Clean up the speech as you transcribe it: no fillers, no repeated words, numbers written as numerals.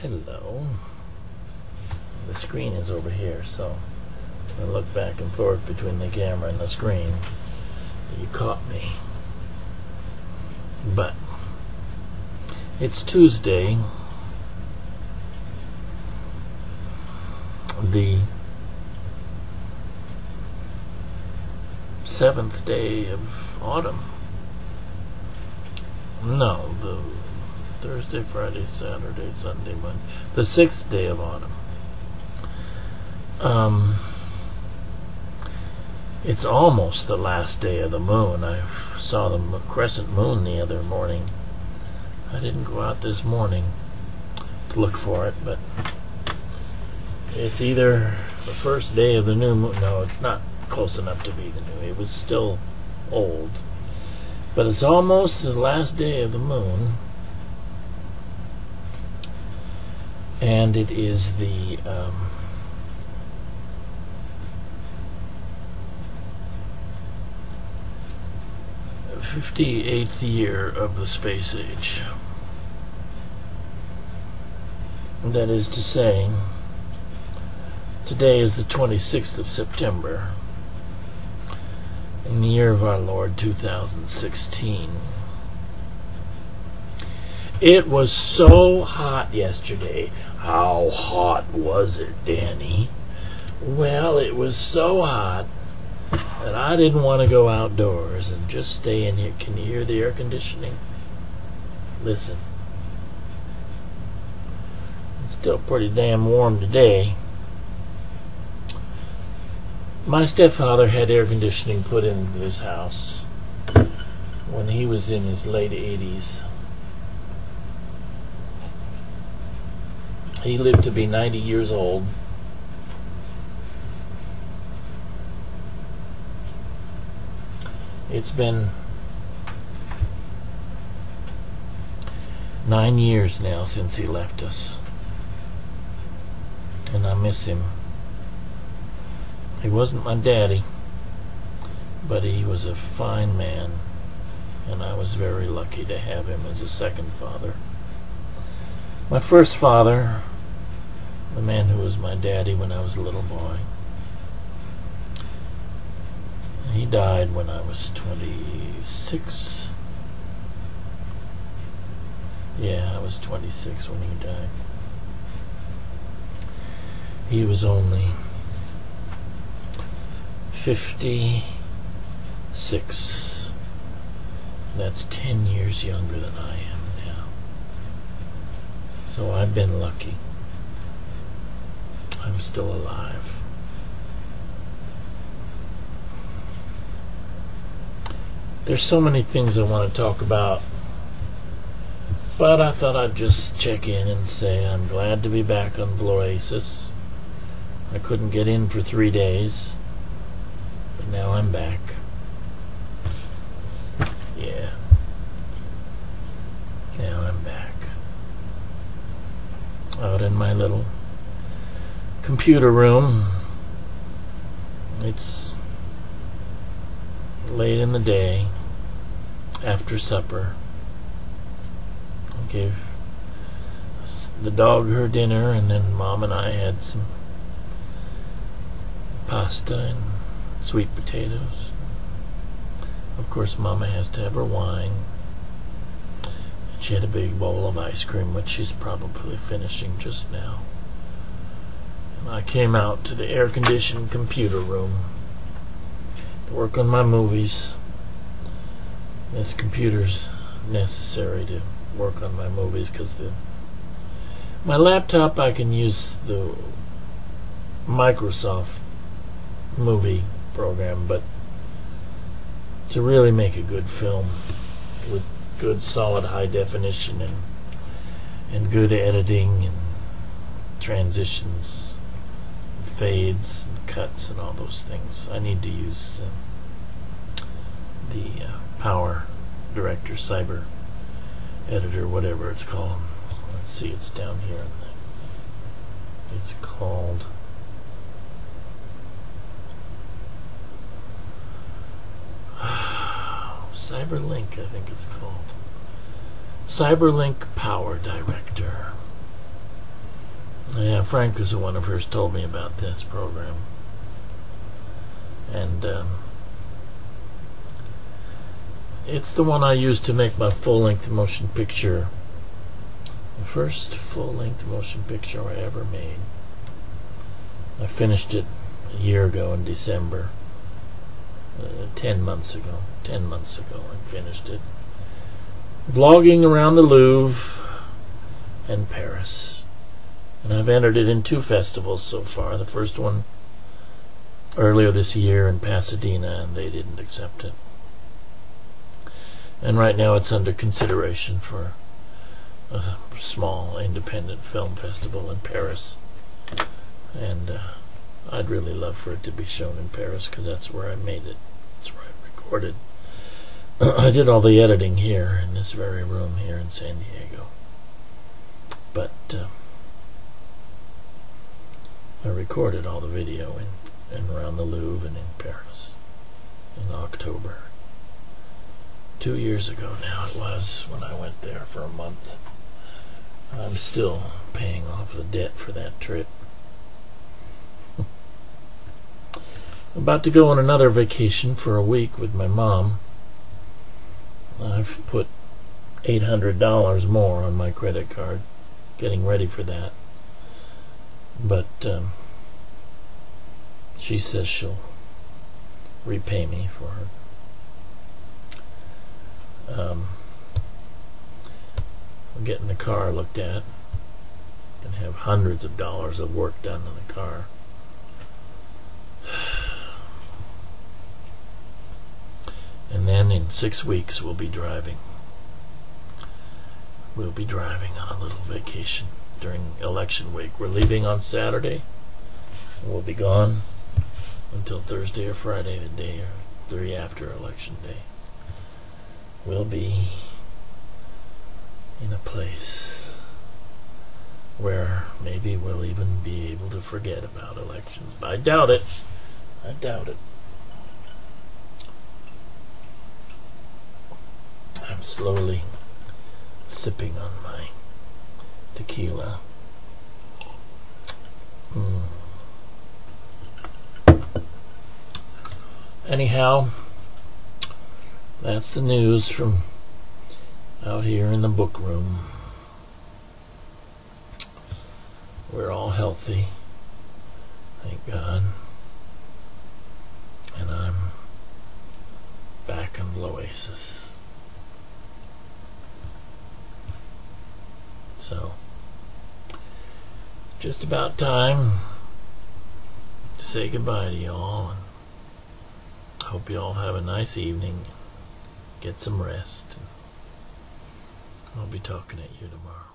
Hello. The screen is over here, so I look back and forth between the camera and the screen. You caught me. But it's Tuesday, the 7th day of autumn. No, the Thursday, Friday, Saturday, Sunday, Monday. The 6th day of autumn. It's almost the last day of the moon. I saw the crescent moon the other morning. I didn't go out this morning to look for it, but it's either the first day of the new moon. No, it's not close enough to be the new. It was still old. But it's almost the last day of the moon. And it is the 58th year of the space age. That is to say, today is the 26th of September in the year of our Lord 2016. It was so hot yesterday. How hot was it, Danny? Well, it was so hot that I didn't want to go outdoors and just stay in here. Can you hear the air conditioning? Listen. It's still pretty damn warm today. My stepfather had air conditioning put into his house when he was in his late 80s. He lived to be 90 years old. It's been 9 years now since he left us, and I miss him. He wasn't my daddy, but he was a fine man, and I was very lucky to have him as a second father. My first father, the man who was my daddy when I was a little boy, he died when I was 26. Yeah, I was 26 when he died. He was only 56. That's 10 years younger than I am now. So I've been lucky. I'm still alive. There's so many things I want to talk about, but I thought I'd just check in and say I'm glad to be back on Vlorasis. I couldn't get in for 3 days, but now I'm back. Yeah. Now I'm back. Out in my little computer room. It's late in the day, after supper. I gave the dog her dinner, and then Mom and I had some pasta and sweet potatoes. Of course, Mama has to have her wine. And she had a big bowl of ice cream, which she's probably finishing just now. And I came out to the air-conditioned computer room to work on my movies. This computer's necessary to work on my movies because my laptop, I can use the Microsoft movie program, but to really make a good film with good solid high definition and good editing and transitions, and fades and cuts and all those things, I need to use the Power Director Cyber Editor, whatever it's called. Let's see, it's down here. It's called CyberLink, I think it's called. CyberLink Power Director. Yeah, Frank was the one who first told me about this program. And it's the one I used to make my full-length motion picture. The first full-length motion picture I ever made. I finished it a year ago in December. 10 months ago I finished it. Vlogging around the Louvre and Paris. And I've entered it in 2 festivals so far. The first one earlier this year in Pasadena, and they didn't accept it. And right now it's under consideration for a small independent film festival in Paris. And I'd really love for it to be shown in Paris, because that's where I made it. That's where I recorded. I did all the editing here in this very room here in San Diego. But I recorded all the video in around the Louvre and in Paris in October. 2 years ago now it was when I went there for a month. I'm still paying off the debt for that trip. About to go on another vacation for a week with my mom. I've put $800 more on my credit card, getting ready for that. But she says she'll repay me for her. I'm getting the car looked at. Gonna have hundreds of dollars of work done on the car. And then in 6 weeks we'll be driving. We'll be driving on a little vacation during election week. We're leaving on Saturday. We'll be gone until Thursday or Friday, the day or 3 after election day. We'll be in a place where maybe we'll even be able to forget about elections. But I doubt it. I doubt it. I'm slowly sipping on my tequila. Anyhow, that's the news from out here in the book room. We're all healthy, thank God. And I'm back in Loasis. So, just about time to say goodbye to y'all, and hope y'all have a nice evening. Get some rest. I'll be talking at you tomorrow.